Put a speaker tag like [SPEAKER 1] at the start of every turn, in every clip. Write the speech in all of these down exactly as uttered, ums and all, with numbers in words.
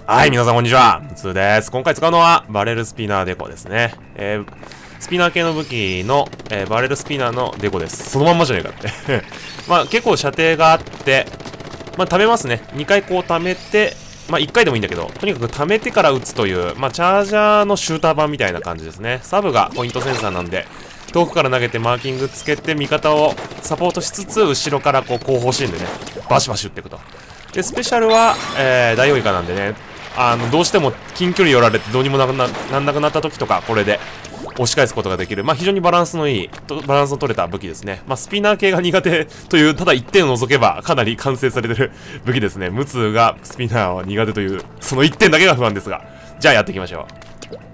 [SPEAKER 1] はい、皆さんこんにちは。つーです。今回使うのは、バレルスピナーデコですね。えー、スピナー系の武器の、えー、バレルスピナーのデコです。そのまんまじゃねえかって。まあ、結構射程があって、まあ、溜めますね。にかいこう溜めて、まあ、いっかいでもいいんだけど、とにかく溜めてから撃つという、まあ、チャージャーのシューター版みたいな感じですね。サブがポイントセンサーなんで、遠くから投げてマーキングつけて味方をサポートしつつ、後ろからこう後方シーンでね、バシバシ撃っていくと。で、スペシャルは、えー、ダイオウイカなんでね、あの、どうしても近距離寄られてどうにもなくな、なんなくなった時とか、これで押し返すことができる。まあ、非常にバランスのいい、バランスの取れた武器ですね。まあ、スピナー系が苦手という、ただ一点を除けば、かなり完成されてる武器ですね。ムツがスピナーは苦手という、その一点だけが不安ですが。じゃあやっていきましょう。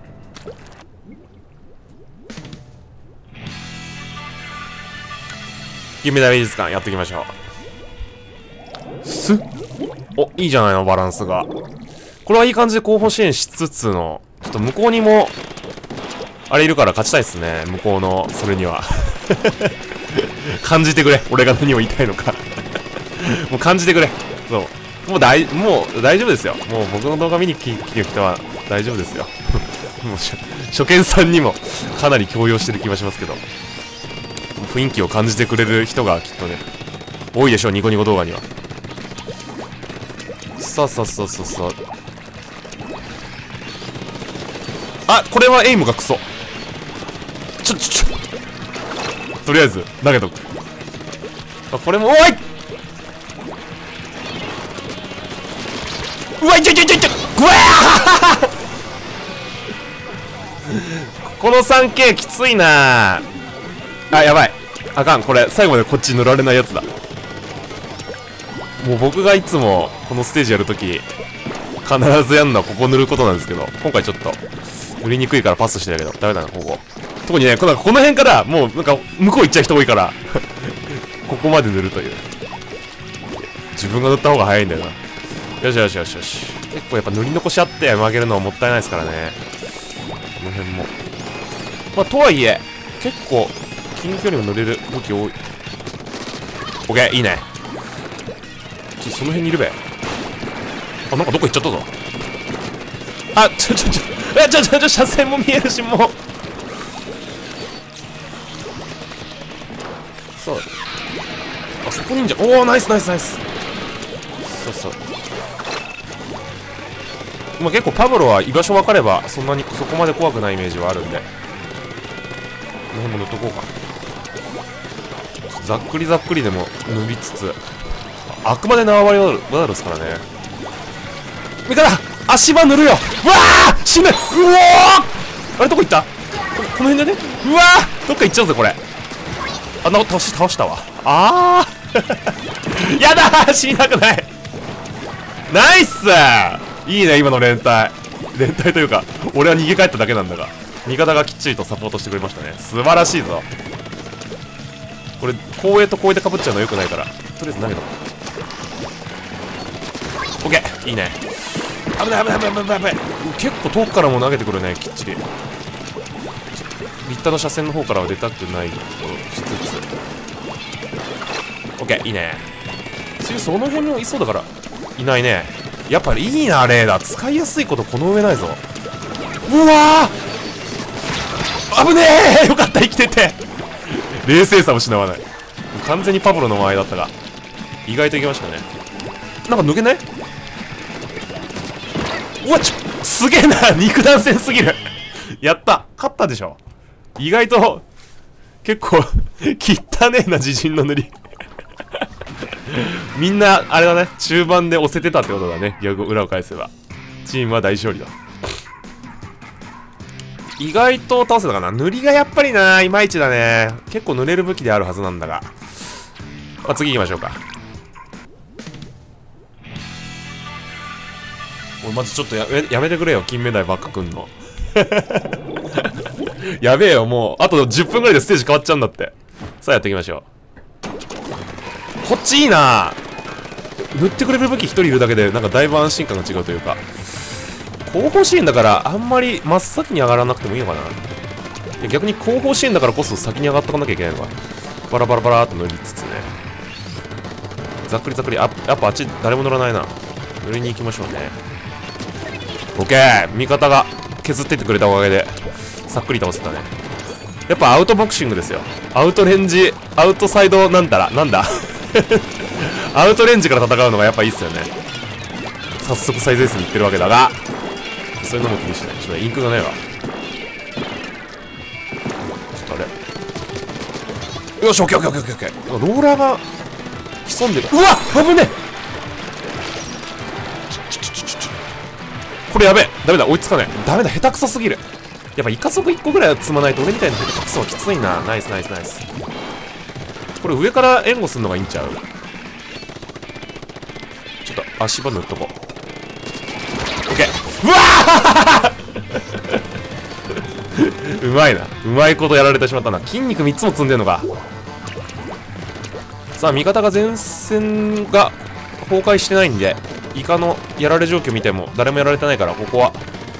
[SPEAKER 1] 夢大美術館やっていきましょう。すっお、いいじゃないの、バランスが。これはいい感じで後方支援しつつの、ちょっと向こうにも、あれいるから勝ちたいっすね。向こうの、それには。感じてくれ。俺が何を言いたいのか。もう感じてくれ。そう。もう大、もう大丈夫ですよ。もう僕の動画見に来てる人は大丈夫ですよ。もう初、初見さんにもかなり強要してる気がしますけど。雰囲気を感じてくれる人がきっとね、多いでしょう、ニコニコ動画には。さあさあさあさあさあ。あ、これはエイムがクソ。ちょちょちょ。とりあえず、投げとく。あ、これも、おいうわいちょいちょいちょいちょぐわーこの スリーケー きついなー。あ、やばい。あかん、これ、最後までこっち塗られないやつだ。もう僕がいつも、このステージやるとき、必ずやるのはここ塗ることなんですけど、今回ちょっと、塗りにくいからパスしてたけど、ダメだな、ここ。特にね、このこの辺から、もう、なんか、向こう行っちゃう人多いから、ここまで塗るという。自分が塗った方が早いんだよな。よしよしよしよし。結構やっぱ塗り残しあって曲げるのはもったいないですからね。この辺も。まあ、とはいえ、結構、近距離も乗れる武器多い。オッケー、いいね。ちょ、その辺にいるべ。あ、なんかどっか行っちゃったぞ。あ、ちょちょちょ、え、ちょちょちょ、車線も見えるし、もう。そう。あそこにいんじゃん。おー、ナイスナイスナイス。そうそう。まあ、結構パブロは居場所分かれば、そんなにそこまで怖くないイメージはあるんで。この辺も塗っとこうか。ざっくりざっくりでも塗りつつ、あくまで縄張りワダルですからね。味方足場塗るよ。うわー死ぬ。うおーあれどこ行った？こ、この辺でね。うわーどっか行っちゃうぜこれ。あ、な、倒し、倒したわ。あーやだー死にたくない。ナイスいいね今の連帯。連帯というか、俺は逃げ帰っただけなんだが、味方がきっちりとサポートしてくれましたね。素晴らしいぞ。これ、光栄と光栄で被っちゃうのよくないから、とりあえず投げとこう。オッケーいいね。危ない危ない危ない危ない危ない。結構遠くからも投げてくるね、きっちり。立体の車線の方からは出たくないとしつつ。オッケーいいね。次その辺もいそうだから、いないね。やっぱりいいな、レーダー。使いやすいことこの上ないぞ。うわー危ねえよかった、生きてて。冷静さを失わない。完全にパブロの間合いだったが、意外といけましたね。なんか抜けない？うわちょすげえな肉弾戦すぎるやった勝ったでしょ。意外と結構汚ねえな自陣の塗りみんなあれだね、中盤で押せてたってことだね。逆裏を返せばチームは大勝利だ。意外と倒せたかな。塗りがやっぱりな、いまいちだね。結構塗れる武器であるはずなんだが。まあ、次行きましょうか。おい、まずちょっとやめ、やめてくれよ。金目鯛ばっかくんの。やべえよ、もう。あとじゅっぷんぐらいでステージ変わっちゃうんだって。さあ、やっていきましょう。こっちいいな。塗ってくれる武器一人いるだけで、なんかだいぶ安心感が違うというか。後方支援だからあんまり真っ先に上がらなくてもいいのかな。いや逆に後方支援だからこそ先に上がっとかなきゃいけないのか。バラバラバラーっと塗りつつね。ざっくりざっくり。あ、やっぱあっち誰も乗らないな。塗りに行きましょうね。 オッケー。味方が削ってってくれたおかげでさっくり倒せたね。やっぱアウトボクシングですよ。アウトレンジ、アウトサイドなんたらなんだアウトレンジから戦うのがやっぱいいっすよね。早速サイズ S に行ってるわけだが、そういうのも気にしない。ちょっとインクがないわ。ちょっとあれ、よし、オッケーオッケーオッケーオッケー。ローラーが潜んでる。うわっ、危ねえ。これやべえ。ダメだ、追いつかない。ダメだ、下手くそすぎる。やっぱイカ足いっこぐらいは積まないと俺みたいな下手くそはきついな。ナイスナイスナイス。これ上から援護するのがいいんちゃう？ちょっと足場塗っとこう。オッケー。うわーうまいな。うまいことやられてしまったな。筋肉みっつも積んでんのか。さあ、味方が前線が崩壊してないんで、イカのやられ状況見ても誰もやられてないから、ここは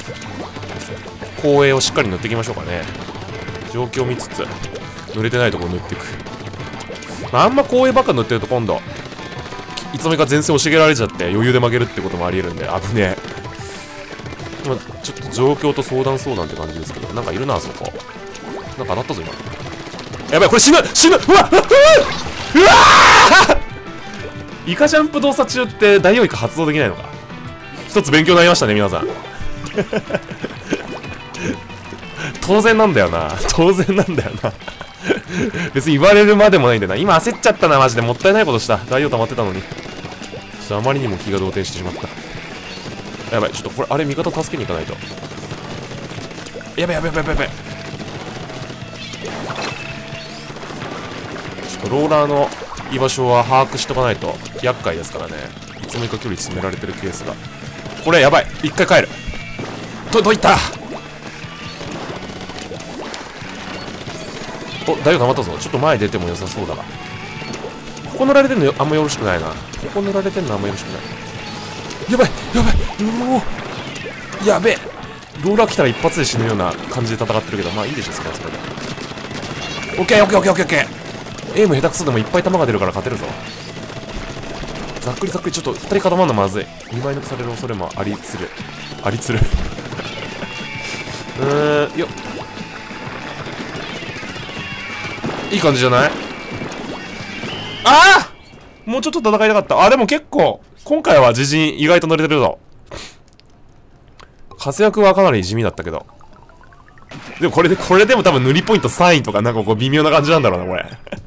[SPEAKER 1] 後衛をしっかり塗っていきましょうかね。状況を見つつ塗れてないところ塗っていく。まあ、あんま後衛ばっか塗ってると今度いつの間にか前線押し上げられちゃって余裕で負けるってこともありえるんで危ねえ。まあ、ちょっと状況と相談相談って感じですけど、なんかいるなあそこ。なんか当たったぞ今。やばい、これ死ぬ死ぬ。うわっうわイカジャンプ動作中ってダイオウイカ発動できないのか。一つ勉強になりましたね皆さん当然なんだよな。当然なんだよな別に言われるまでもないんだよな。今焦っちゃったな。マジでもったいないことした。ダイオウ溜まってたのに。ちょっとあまりにも気が動転してしまった。やばい、ちょっとこれあれ味方助けに行かないと。やべやべやべやべやべ。ちょっとローラーの居場所は把握しとかないと厄介ですからね。いつの間にか距離詰められてるケースが。これやばい、一回帰る。とどいた。お、大丈夫溜まったぞ。ちょっと前出ても良さそうだが、ここ塗られてんのよあんまよろしくないな。ここ塗られてんのあんまよろしくない。やばいやばい、うおやべえ。ローラー来たら一発で死ぬような感じで戦ってるけど、まあいいでしょそれはそれで。オッケーオッケーオッケーオッケーオッケー。エイム下手くそでもいっぱい弾が出るから勝てるぞ。ざっくりざっくり。ちょっとふたり固まるのまずい。にまい抜きされる恐れもありつるありつるうーんよっ、いい感じじゃない？ああもうちょっと戦いたかった。あ、でも結構今回は自陣意外と乗れてるぞ。活躍はかなり地味だったけど、でもこれでこれでも多分塗りポイントさんいとかなんかこう微妙な感じなんだろうなこれ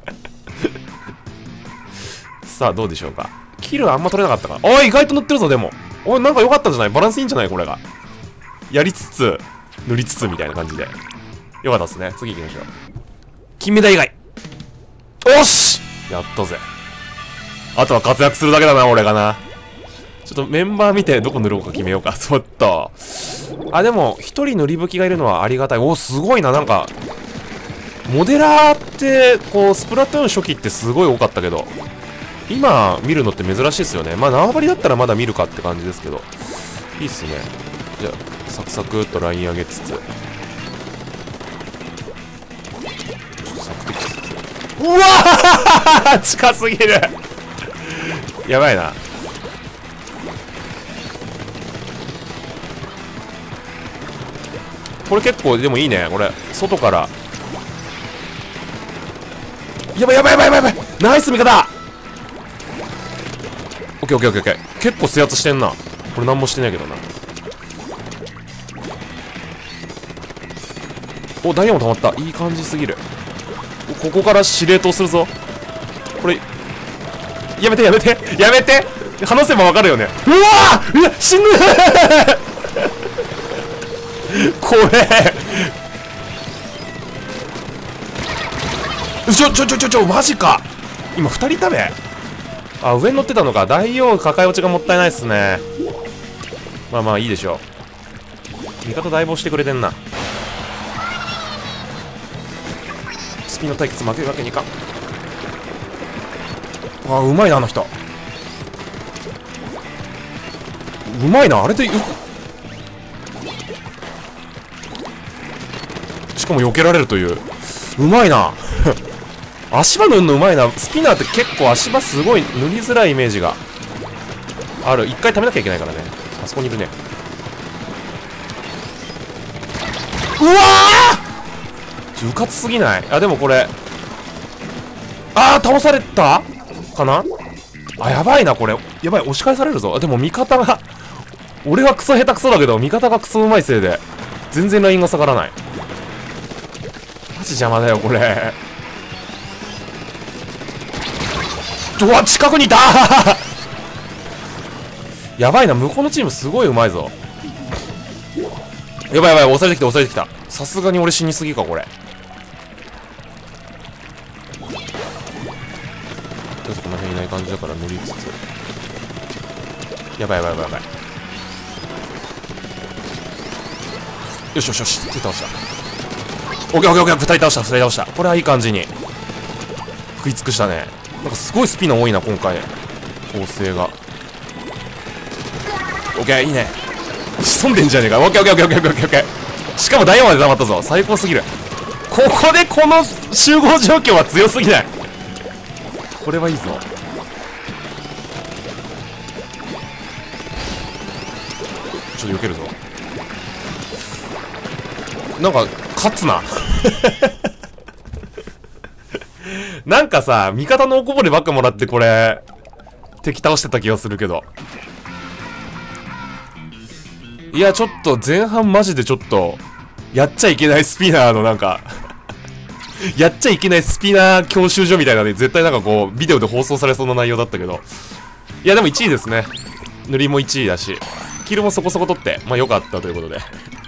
[SPEAKER 1] さあどうでしょうか。キルあんま取れなかったか。おい意外と塗ってるぞ。でもおいなんか良かったんじゃない？バランスいいんじゃない？これがやりつつ塗りつつみたいな感じでよかったっすね。次行きましょう。金メダル以外。おしやったぜ。あとは活躍するだけだな俺がな。ちょっとメンバー見てどこ塗ろうか決めようか。ちょっとあ、でも一人塗り武器がいるのはありがたい。お、すごいな。なんかモデラーってこうスプラトゥーン初期ってすごい多かったけど今見るのって珍しいですよね。まあ縄張りだったらまだ見るかって感じですけど、いいっすね。じゃあサクサクっとライン上げつつ、ちょっとサクテキつつ、うわー近すぎるやばいな。これ結構でもいいね。これ外からやばいやばいやばいやばいやばい。ナイス味方。オッケーオッケーオッケーオッケー。結構制圧してんな。これ何もしてないけどな。お、ダイヤも溜まった。いい感じすぎる。ここから司令塔するぞ。これやめてやめてやめて。話せば分かるよね。うわー、うわ死ぬこれちょちょちょちょちょマジか。今ふたり食べ、あ、上に乗ってたのか。大王抱え落ちがもったいないっすね。まあまあいいでしょう。味方だいぶ押してくれてんな。スピンの対決負けるわけにいかん。あ、うまいなあの人。うまいなあれで。しかも避けられるという。うまいな足場塗るのうまいな。スピナーって結構足場すごい塗りづらいイメージがある。一回食べなきゃいけないからね。あそこにいるね。 うわー、うかつすぎない？あ、でもこれ、あー、倒されたかな。あ、やばいなこれ。やばい、押し返されるぞ。でも味方が俺はクソ下手くそだけど味方がクソうまいせいで全然ラインが下がらない。マジ邪魔だよこれ。うわ、近くにいたやばいな、向こうのチームすごいうまいぞ。やばいやばい、押されてきた押されてきた。さすがに俺死にすぎかこれ。とりあえずこの辺いない感じだから乗りつつ、やばいやばいやばいやばい。よしよしよし、手倒した。オッケーオッケーオッケー、ふたり倒したふたり倒した。これはいい感じに食い尽くしたね。なんかすごいスピナー多いな今回、構成が。オッケー、いいね。潜んでんじゃねえか。オッケーオッケーオッケーオッケーオッケーオッケー。しかもダイヤまで溜まったぞ。最高すぎる。ここでこの集合状況は強すぎない？これはいいぞ。ちょっと避けるぞ。なんか勝つななんかさ、味方のおこぼればっかもらってこれ敵倒してた気がするけど、いやちょっと前半マジでちょっとやっちゃいけないスピナーのなんかやっちゃいけないスピナー教習所みたいなね、絶対なんかこうビデオで放送されそうな内容だったけど、いやでもいちいですね。塗りもいちいだしキルもそこそこ取って、まあ良かったということで